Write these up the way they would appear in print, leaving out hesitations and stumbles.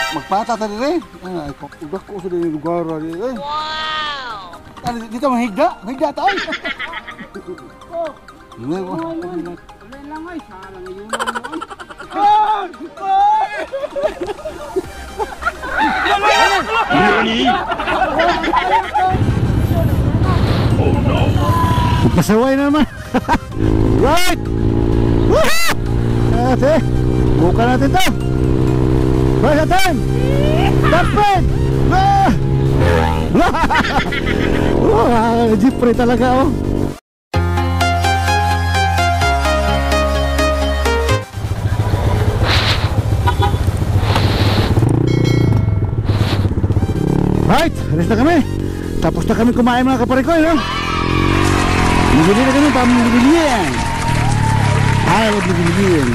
magpata ta dire. Ay, udah ko sa din lugar dire. Wow! Dito mahigda, mahigda ta ay. Oh. Ulan lang ay, salang yun mo. Nani? Oh no! Pasaway naman. Right! Woohoo! Ate, buka natin to. First attempt! Top speed! Jeepre talaga oh. Right, alis na kami. Tapos na kami kumain mga kaparikoy, no? Bibili na kami pambilihan. Ayaw bibilihan.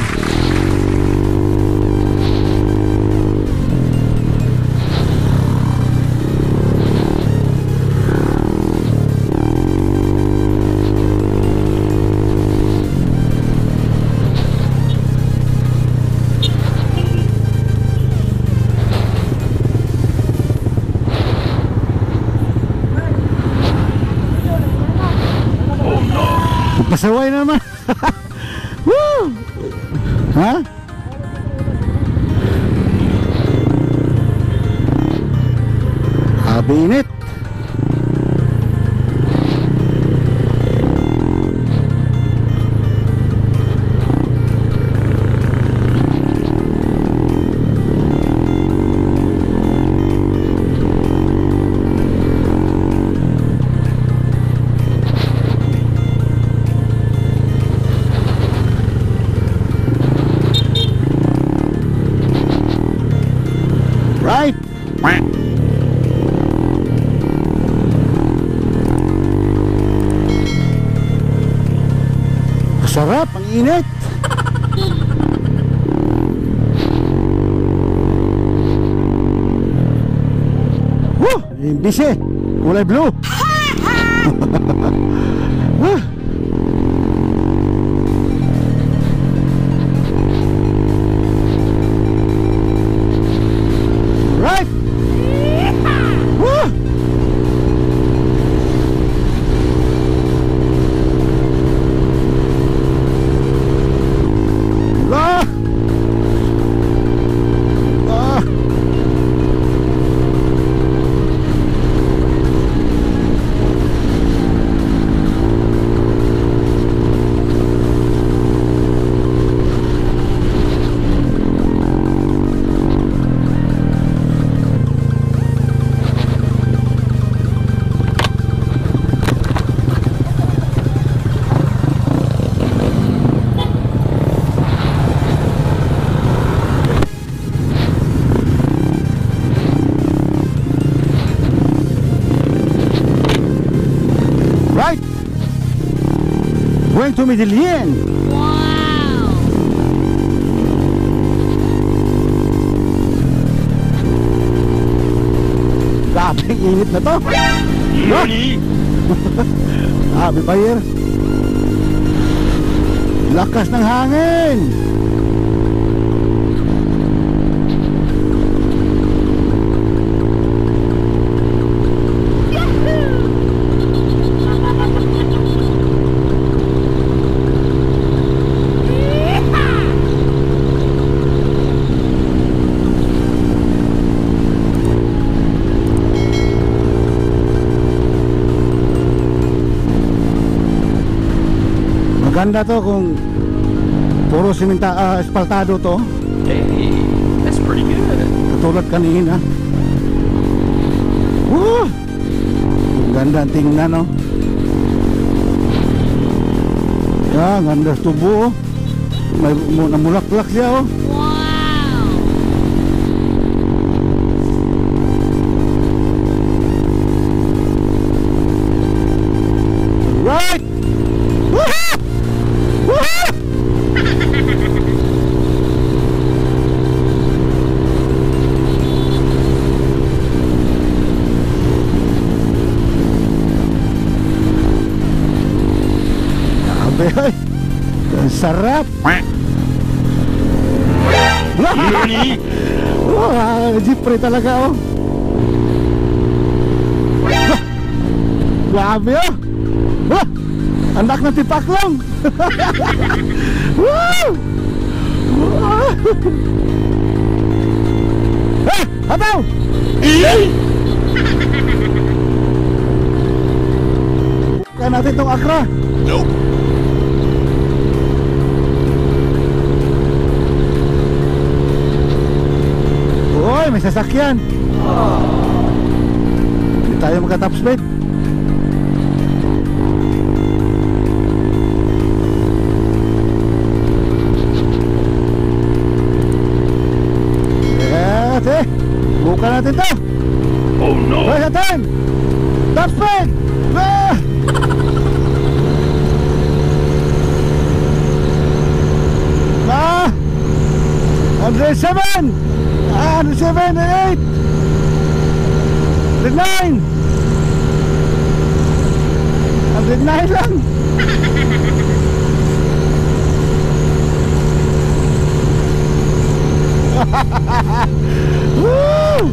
Pasaway naman. Woo! Ha? Abinit. Right? Masarap, ang init. Woo! Imbisi, kulay blue. Right? Woo! Ah! Ah! Right? Going to Medellin. Wow! Grabe, init na to. Nani? Sabi pa here. Lakas ng hangin. Maganda to kung puro espaltado to. Hey, that's pretty good. Katulad kanina. Woo! Ganda tingnan no. Ya, ganda tubo. May namulaklak siya oh. Wow! Right! Woohoo! Woohoo! Grabe ay. Ang sarap. Nani? Wow, Jeepre talaga oh. Grabe oh. Anak ng tipaklong. Woo! Hataw! Kaya natin itong Accra. Nope. Uy, may sasakyan. Hindi tayo magka-top speed. Yes, buka natin to. Oh no! Hoy, natin! Top speed! Ah! Ah! 107! 107 and 8! 109! 109 lang! Woo!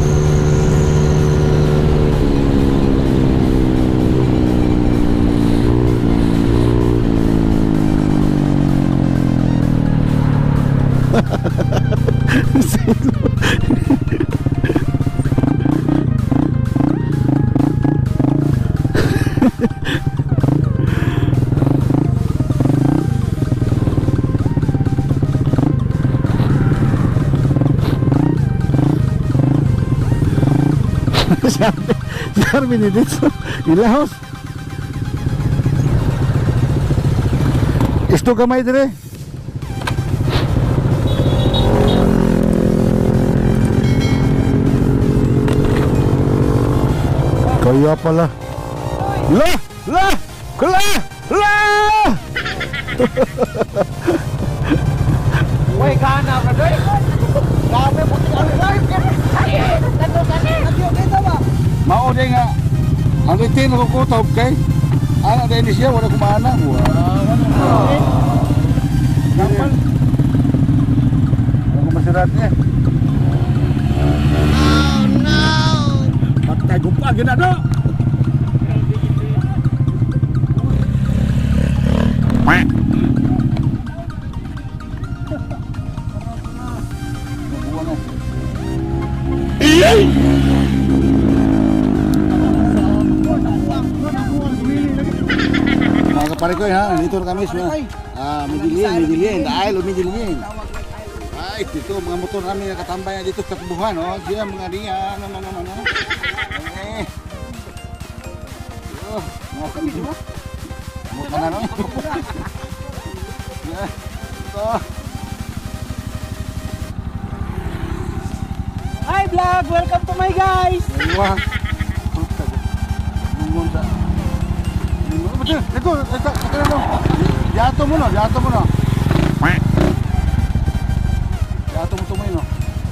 Sabi ni dito ilahos isto gamay dire kaya pala la Uy, gana ka doy. Grabe mo ti ano live. Ay, tanong kani. Nagyo kita ba? mao day nga ang itin ko kutob kay ana day ni siya wala kumana kapal ako masirat niya Oh no! Patay gumpa ginado. mga kapare ko ha dito na kami sa Medellin dahil Medellin ay dito mga motor namin nakatambay dito sa Tubuhan oh siya mga riyan mga kami dito mo kana no Hi vlog, welcome to my guys. Wah. Munta. Betul, betul. Jatuh mo no. Jatuh mo tumoy no.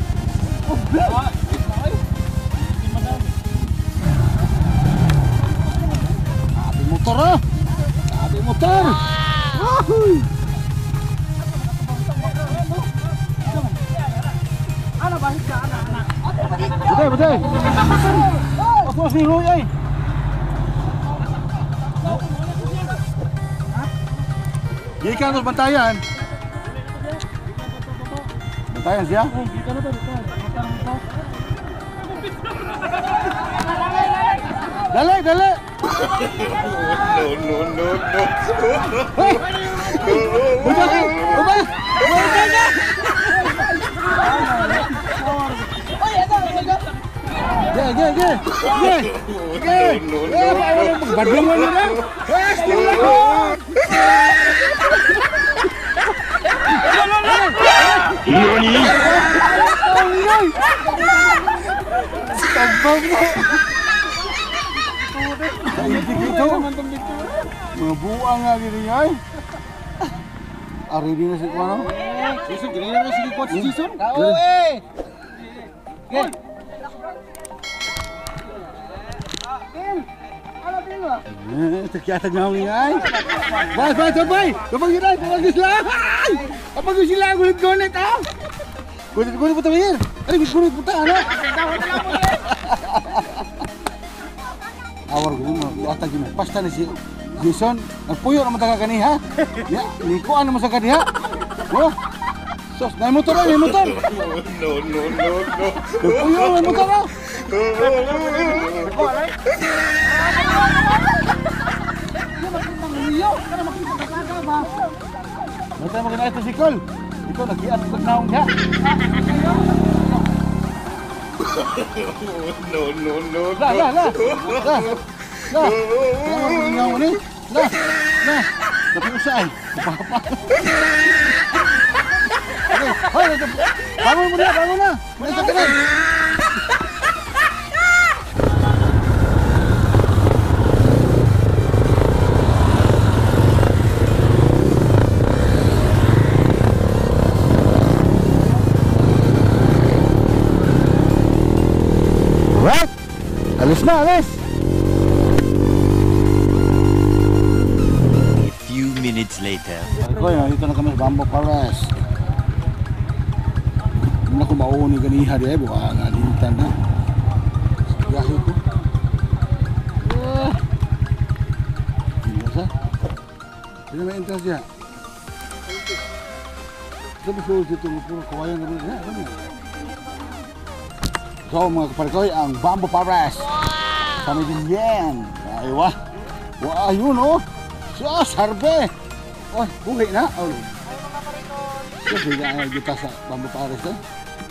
Abi motor ah. Abi motor. Wahuy. Ano ba hika anak? Betul. Ako si Roy ay. Gikan terus bantayan. Bantayan siya? Dale. No. Hey. NANI?! Mga buang nga gini ay. Ari din na si Kuano. Jason, gini na si Coach Jason. Terkiatag nga ni ay. Sabay. Kapag yun ay, kapag sila. Kapag sila, gulit-gulit ah. Gulit-gulit po tayo. Ay, bisunod puta, ano? Awar ko mo, yata gino. Pasta ni si Jason, nagpuyo naman taga kaniha. Ya, ni ko ano sa kaniha? Oh. Sos, na motor ay motor. No, no, no, no. Nagpuyo na motor na. Mata mo kina ito si Col. Ito nagian ko naong niya. No, no, no, La. La. La. Ano mo ni? La. La. Tapi usay. Papa. Hoy, bangun mo na, bangun na. May sakit na. Right? Alis na, alis. A few minutes later. Ay, nandito na kami sa Bambo Paras. Hindi na ko mauuni ganiha di ay buka nga lintan na. Biyahe ko. Hindi sa? Hindi may interest niya. Sabi ko dito mo puro kawayan na rin. Ano yan? So mga kaparikoy, ang Bambo Paras. Sa Medellin. Ay wah. Wah, yun oh. Siya, sarbe. Oh, buhay na. Oh. Siya, bigyan nga kita sa Bambo Paras eh.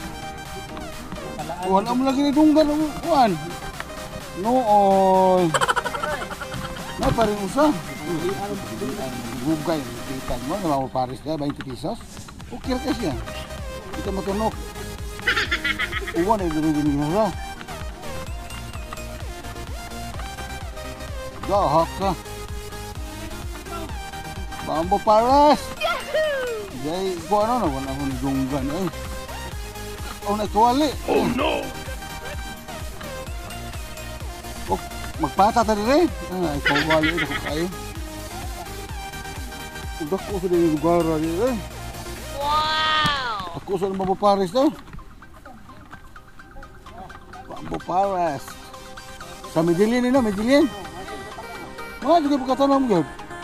Wala mo lagi ni Dunggan. Kuhan. Noon. Na pa rin usa. Gugay. Kita mo, na Bambo Paras na, 20 pesos. Okay ka siya. Kita matunok. Uwan ay gini-gini na. Gahak ka. Bambo Paras. Jay, ko ano na wala mo ni Dunggan eh. Oh, nagkawali. Oh no! Oh, magpata ta dire. Ay, kawali ito kayo. Udak ko sa din lugar dire. Wow! Ako sa Bambo Paras to. Bambo Paras. Sa Medellin ino, Medellin. Mga juga pagkatanong mo.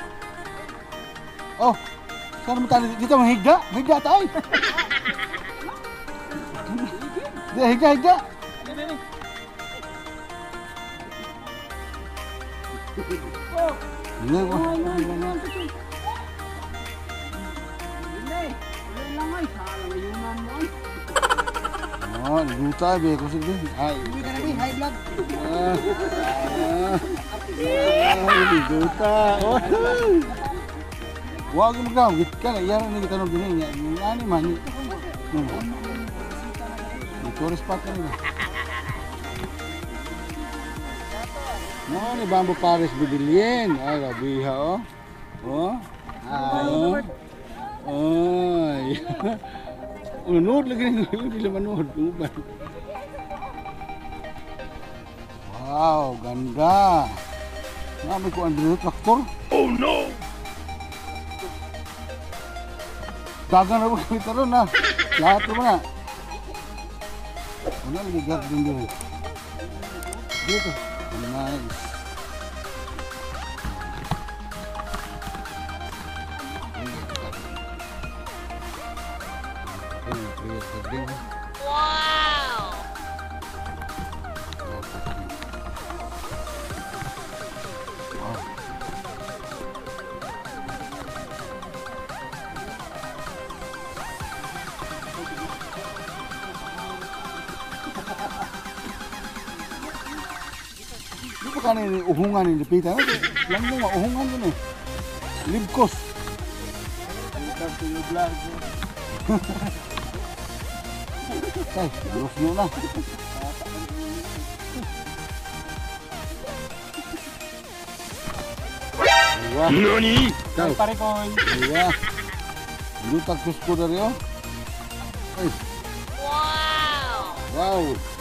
Oh, saan mo tayo? Dito mahigda? Mahigda tayo. Higa. Ini ko. Oh, luta be ko sige. Ay. High blood. Luta. Oh. Wag mo daw, git ka na yaran ni tanong dinhi niya. Ani man ni. Tourist spot kan ini. Nah, ini Bambo Paras Medellin. Ay, labiha oh. Oh. Oh. Ay. Unod lagi ni, hindi manood uban. Wow, ganda. Nami ko ang traktor. Oh no! Dagan na kami taron na. Lahat naman na. Una lagi gat din dito. Dito. Nice. Wow! Di ba kanin uhungan ni Pita? Lang mo uhungan ko ni. Libkos. Ay, los nyo na. Aywa. NANI?! Kau. Pare ko. Aywa. Lutag kusko dari oh. Ay, Wow! wow.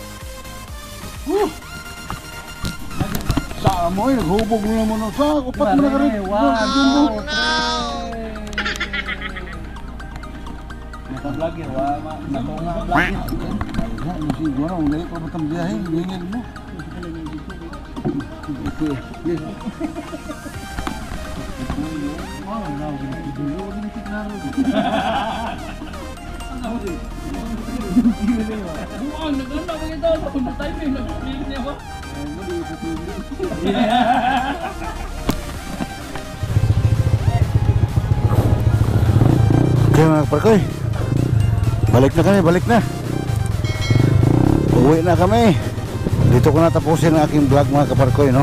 Sa amoy, naghubog mo naman sa upat mo na ka rin. Oh no! vlogger, natunga vlogger. Ya, mesti gua orang mulai kalau betam dia hei, ingin mo. Yes. Okay mga kaparkoy, balik na. Uwi na kami. Dito ko natapusin ang aking vlog mga kaparkoy, no?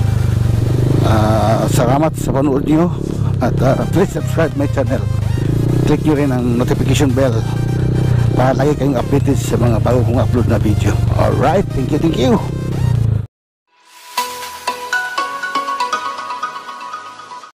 Salamat sa panood nyo. At please subscribe my channel. Click nyo rin ang notification bell para lagi kayong updated sa mga bago kong upload na video. Alright, thank you.